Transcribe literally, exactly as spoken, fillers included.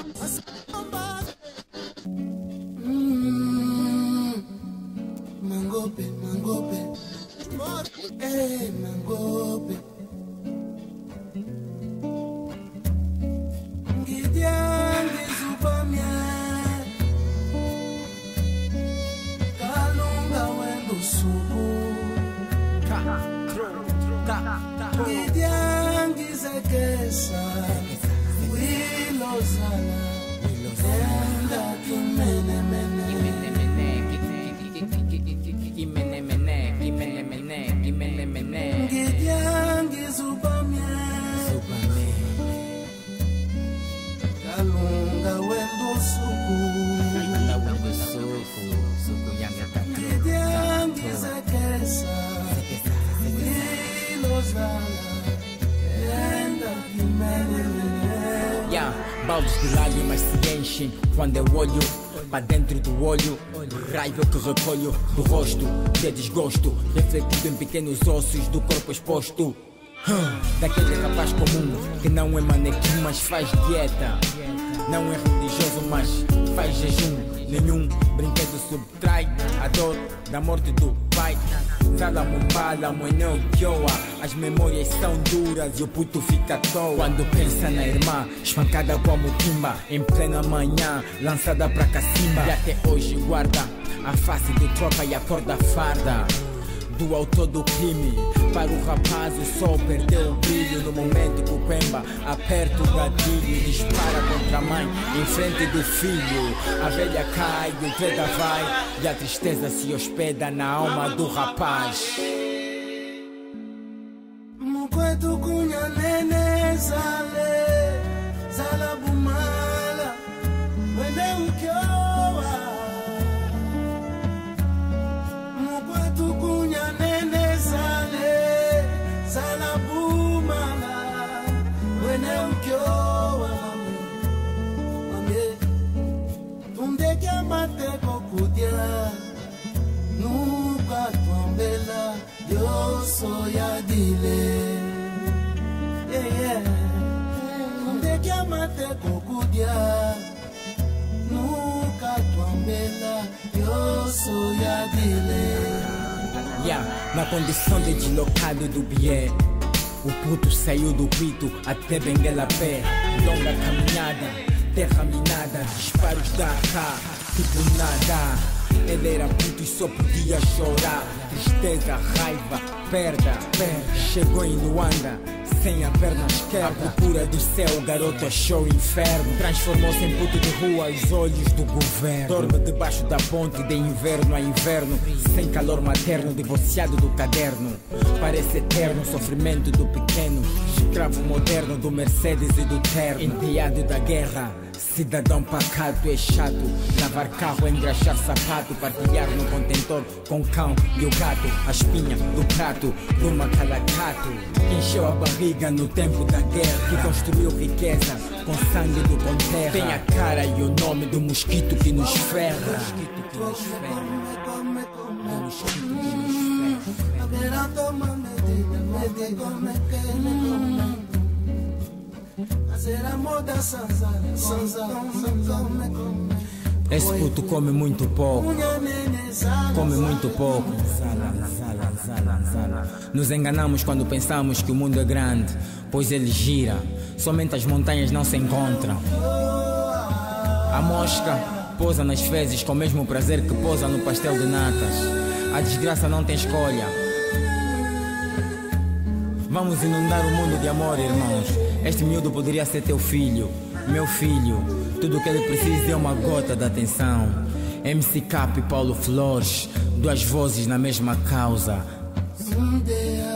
Mangope, mangope, eh, mangope. Gidiangi zupamia, kalunga wendo suku. Gidiangi zekesa, wilozana, enda kimene mene. Gidiangi zupamia, kalunga wendo suku. Gidiangi zekesa, wilozana, enda kimene mene. Yeah, baldes de lágrimas se enchem quando eu olho para dentro do olho. Raiva que recolho do rosto, de desgosto, refletido em pequenos ossos do corpo exposto. Hum, daquele rapaz comum que não é manequim, mas faz dieta. Não é religioso, mas faz jejum. Nenhum brinquedo subtrai a dor da morte do pai. Salamumbala, moeneu kioa. As memórias são duras e o puto fica à toa. Quando pensa na irmã, espancada como timba, em plena manhã, lançada pra cacimba. E até hoje guarda a face do tropa e a cor da farda do autor do crime. Para o rapaz o sol perdeu o brilho no momento que o Pemba aperta o gatilho e dispara contra a mãe em frente do filho. A velha cai, o treta vai e a tristeza se hospeda na alma do rapaz. Mukwetu kunya nene zale, zala bumala, wende ukiowa. Mukwetu kunya nene zale, zala bumala, wende ukiowa. Mame, tumdeke mate kokudia, nuka tuambela. Yo soy adile, yeah yeah. Nde kiamate kokudia, nuka tuambela. Yo soy adile. Yeah, na condição de deslocado do bié, o puto saiu do grito até Benguela a pé. Longa caminhada, terra minada, disparos da A K, tipo nada. Ele era puto e só podia chorar. Tristeza, raiva, perda, perda. Chegou em Luanda, sem a perna esquerda. À procura do céu, o garoto achou o inferno. Transformou-se em puto de rua aos olhos do governo. Dorme debaixo da ponte de inverno a inverno, sem calor materno, divorciado do caderno. Parece eterno o sofrimento do pequeno, escravo moderno do Mercedes e do terno. Enteado da guerra, cidadão pacato, é chato. Lavar carro, engraxar sapato, partilhar no contentor com o cão e o gato. A espinha do prato do macalacato encheu a barriga no tempo da guerra, que construiu riqueza com sangue do conterra. Tem a cara e o nome do mosquito que nos ferra. Do mosquito que nos ferra. Do mosquito que nos Esse puto come muito pouco, come muito pouco. Nos enganamos quando pensamos que o mundo é grande, pois ele gira, somente as montanhas não se encontram. A mosca pousa nas fezes com o mesmo prazer que pousa no pastel de natas. A desgraça não tem escolha. Vamos inundar o mundo de amor, irmãos. Este miúdo poderia ser teu filho, meu filho. Tudo o que ele precisa é uma gota de atenção. M C Cap e Paulo Flores, duas vozes na mesma causa.